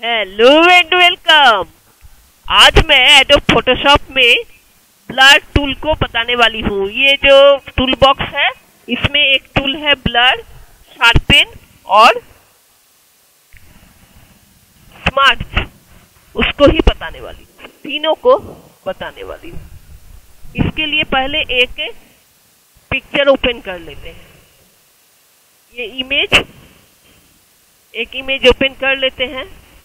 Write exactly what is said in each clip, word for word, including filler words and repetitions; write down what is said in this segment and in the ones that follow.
Hello and welcome. आज मैं Adobe Photoshop में ब्लर टूल को बताने वाली हूँ। ये जो टूल बॉक्स है इसमें एक टूल है ब्लर, शार्पेन और स्मार्ट, उसको ही बताने वाली हूँ, तीनों को बताने वाली हूँ। इसके लिए पहले एक पिक्चर ओपन कर लेते हैं। ये इमेज एक इमेज ओपन कर लेते हैं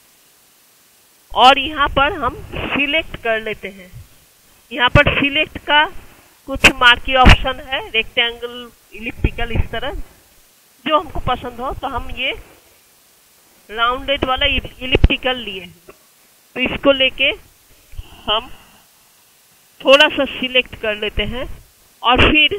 और यहाँ पर हम सिलेक्ट कर लेते हैं। यहाँ पर सिलेक्ट का कुछ मार्की ऑप्शन है, रेक्टेंगल, इलिप्टिकल, इस तरह जो हमको पसंद हो। तो हम ये राउंडेड वाला इलिप्टिकल लिए हैं, तो इसको लेके हम थोड़ा सा सिलेक्ट कर लेते हैं और फिर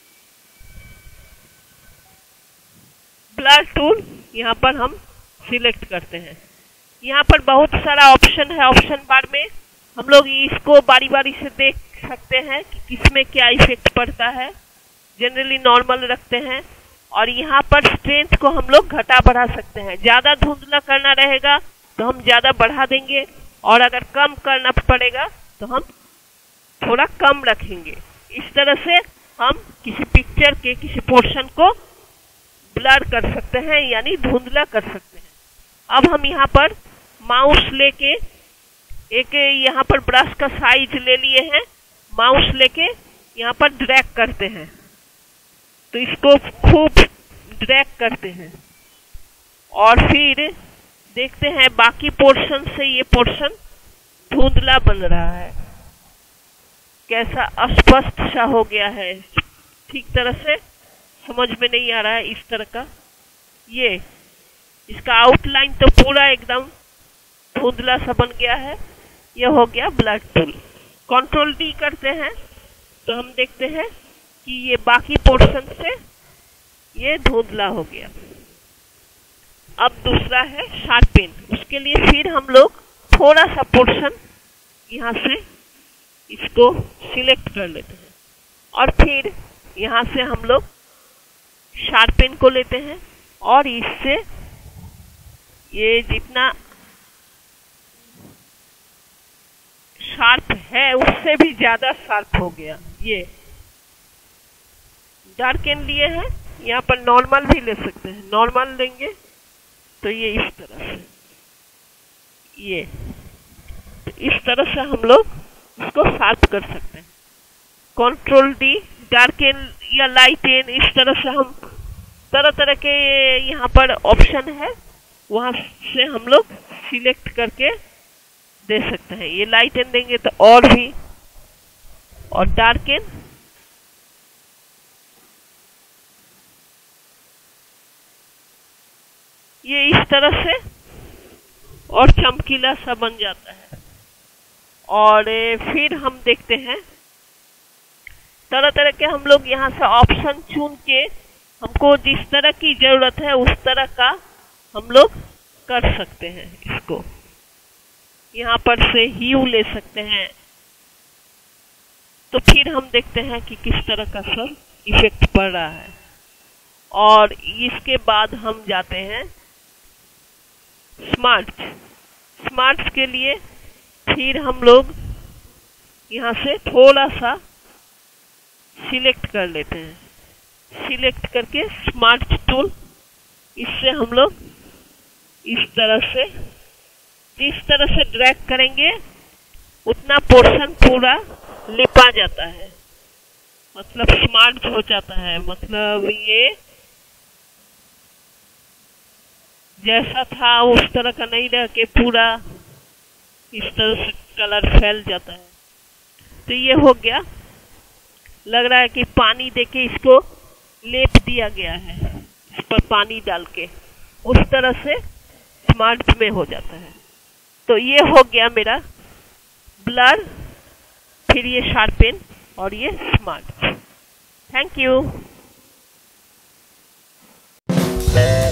ब्लर टूल यहाँ पर हम सिलेक्ट करते हैं। यहाँ पर बहुत सारा ऑप्शन है, ऑप्शन बार में हम लोग इसको बारी बारी से देख सकते हैं कि किसमें क्या इफेक्ट पड़ता है। जनरली नॉर्मल रखते हैं और यहाँ पर स्ट्रेंथ को हम लोग घटा बढ़ा सकते हैं। ज़्यादा धुंधला करना रहेगा तो हम ज़्यादा बढ़ा देंगे और अगर कम करना पड़ेगा तो हम थोड़ा कम रखेंगे। इस तरह से हम किसी पिक्चर के किसी पोर्शन को ब्लर कर सकते हैं, यानी धुंधला कर सकते हैं। अब हम यहाँ पर माउस लेके एक यहाँ पर ब्रश का साइज ले लिए हैं, माउस लेके यहाँ पर ड्रैग करते हैं, तो इसको खूब ड्रैग करते हैं और फिर देखते हैं बाकी पोर्शन से ये पोर्शन धुंधला बन रहा है, कैसा अस्पष्ट सा हो गया है, ठीक तरह से समझ में नहीं आ रहा है। इस तरह का ये इसका आउटलाइन तो पूरा एकदम धुंधला सा बन गया है। यह हो गया ब्लर टूल। कंट्रोल डी करते हैं तो हम देखते हैं कि ये बाकी पोर्शन से ये धुंधला हो गया। अब दूसरा है शार्पेन। उसके लिए फिर हम लोग थोड़ा सा पोर्शन यहाँ से इसको सिलेक्ट कर लेते हैं और फिर यहाँ से हम लोग शार्पेन को लेते हैं और इससे ये जितना शार्प है उससे भी ज्यादा शार्प हो गया। ये डार्केन लिए हैं, यहाँ पर नॉर्मल भी ले सकते हैं, नॉर्मल लेंगे तो ये इस तरह से, ये तो इस तरह से हम लोग इसको शार्प कर सकते हैं। कंट्रोल डी, डार्केन या लाइटेन, इस तरह से हम तरह तरह के यहाँ पर ऑप्शन है, वहाँ से हम लोग सिलेक्ट करके दे सकते हैं। ये लाइटेन देंगे तो और भी, और डार्केन, ये इस तरह से और चमकीला सा बन जाता है। और फिर हम देखते हैं तरह तरह के हम लोग यहाँ से ऑप्शन चुन के हमको जिस तरह की जरूरत है उस तरह का हम लोग कर सकते हैं। इसको यहाँ पर से ह्यू ले सकते हैं, तो फिर हम देखते हैं कि किस तरह का सब इफेक्ट पड़ रहा है। और इसके बाद हम जाते हैं स्मार्ट। स्मार्ट के लिए फिर हम लोग यहाँ से थोड़ा सा सिलेक्ट कर लेते हैं। सिलेक्ट करके स्मार्ट टूल, इससे हम लोग इस तरह से, जिस तरह से ड्रैग करेंगे उतना पोर्शन पूरा लिपा जाता है, मतलब स्मार्ट हो जाता है। मतलब ये जैसा था उस तरह का नहीं रह के पूरा इस तरह से कलर फैल जाता है। तो ये हो गया, लग रहा है कि पानी देके इसको लेप दिया गया है, इस पर पानी डाल के, उस तरह से स्मार्ट में हो जाता है। तो ये हो गया मेरा ब्लर, फिर ये शार्पेन और ये स्मार्ट। Thank you.